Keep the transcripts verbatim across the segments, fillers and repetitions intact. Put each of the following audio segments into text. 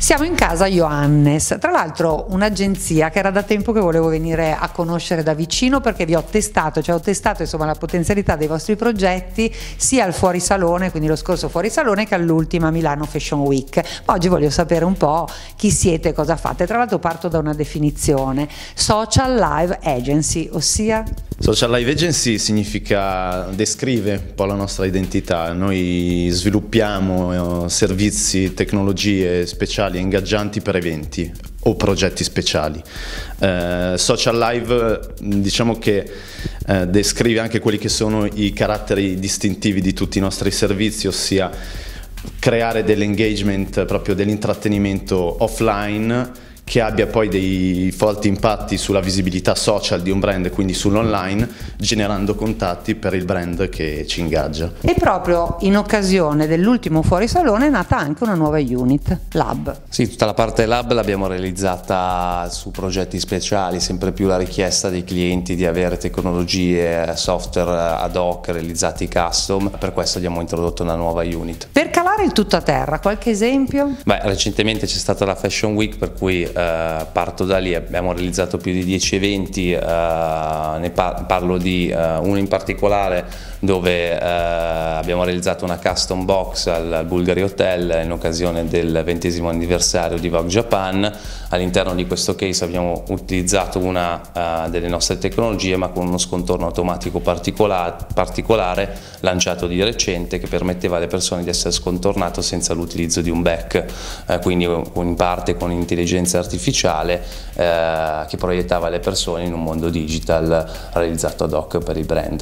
Siamo in casa Johannes, tra l'altro un'agenzia che era da tempo che volevo venire a conoscere da vicino, perché vi ho testato, cioè ho testato insomma la potenzialità dei vostri progetti sia al fuorisalone, quindi lo scorso fuorisalone, che all'ultima Milano Fashion Week. Ma oggi voglio sapere un po' chi siete e cosa fate. Tra l'altro parto da una definizione: Social Live Agency, ossia? Social Live Agency significa, descrive un po' la nostra identità. Noi sviluppiamo eh, servizi, tecnologie speciali e ingaggianti per eventi o progetti speciali. Eh, Social Live, diciamo che eh, descrive anche quelli che sono i caratteri distintivi di tutti i nostri servizi, ossia creare dell'engagement, proprio dell'intrattenimento offline, che abbia poi dei forti impatti sulla visibilità social di un brand, quindi sull'online, generando contatti per il brand che ci ingaggia. E proprio in occasione dell'ultimo fuorisalone è nata anche una nuova unit, Lab. Sì, tutta la parte Lab l'abbiamo realizzata su progetti speciali, sempre più la richiesta dei clienti di avere tecnologie, software ad hoc realizzati custom. Per questo abbiamo introdotto una nuova unit. Per calare il tutto a terra, qualche esempio? Beh, recentemente c'è stata la Fashion Week, per cui Uh, parto da lì. Abbiamo realizzato più di dieci eventi, uh, ne par parlo di uh, uno in particolare dove uh, abbiamo realizzato una custom box al, al Bulgari Hotel in occasione del ventesimo anniversario di Vogue Japan. All'interno di questo case abbiamo utilizzato una uh, delle nostre tecnologie, ma con uno scontorno automatico particolare, particolare lanciato di recente, che permetteva alle persone di essere scontornato senza l'utilizzo di un back, uh, quindi in parte con intelligenza artificiale eh, che proiettava le persone in un mondo digital realizzato ad hoc per i brand.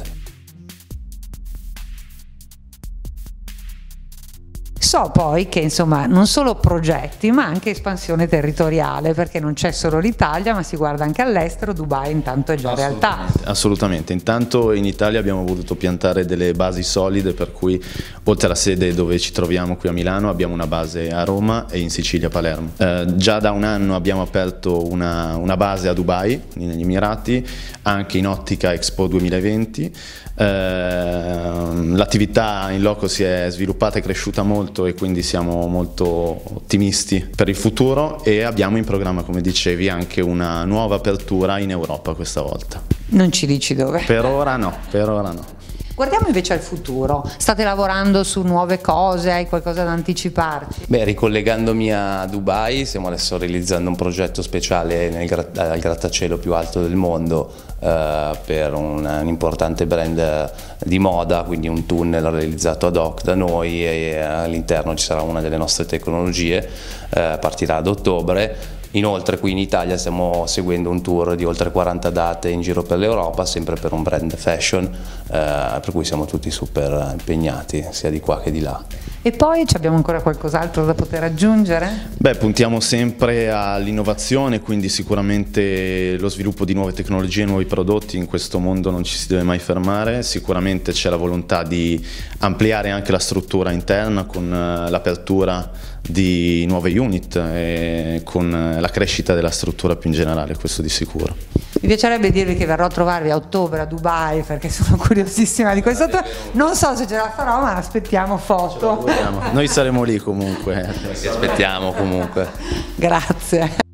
So poi che insomma non solo progetti ma anche espansione territoriale, perché non c'è solo l'Italia ma si guarda anche all'estero. Dubai intanto è già realtà. Assolutamente, intanto in Italia abbiamo voluto piantare delle basi solide, per cui oltre alla sede dove ci troviamo qui a Milano abbiamo una base a Roma e in Sicilia a Palermo. Eh, già da un anno abbiamo aperto una, una base a Dubai, negli Emirati, anche in ottica Expo duemilaventi. Eh, l'attività in loco si è sviluppata e cresciuta molto, e quindi siamo molto ottimisti per il futuro, e abbiamo in programma, come dicevi, anche una nuova apertura in Europa questa volta. Non ci dici dove? Per ora no, per ora no. Guardiamo invece al futuro. State lavorando su nuove cose? Hai qualcosa da anticiparci? Beh, ricollegandomi a Dubai, stiamo adesso realizzando un progetto speciale nel grat al grattacielo più alto del mondo eh, per un, un importante brand di moda, quindi un tunnel realizzato ad hoc da noi, e all'interno ci sarà una delle nostre tecnologie, eh, partirà ad ottobre. Inoltre qui in Italia stiamo seguendo un tour di oltre quaranta date in giro per l'Europa, sempre per un brand fashion, eh, per cui siamo tutti super impegnati sia di qua che di là. E poi abbiamo ancora qualcos'altro da poter aggiungere? Beh, puntiamo sempre all'innovazione, quindi sicuramente lo sviluppo di nuove tecnologie, nuovi prodotti. In questo mondo non ci si deve mai fermare. Sicuramente c'è la volontà di ampliare anche la struttura interna con l'apertura di nuove unit e con la crescita della struttura più in generale, questo di sicuro. Mi piacerebbe dirvi che verrò a trovarvi a ottobre a Dubai, perché sono curiosissima di questo. Non so se ce la farò, ma aspettiamo foto. Noi saremo lì comunque. Ci aspettiamo comunque. Grazie.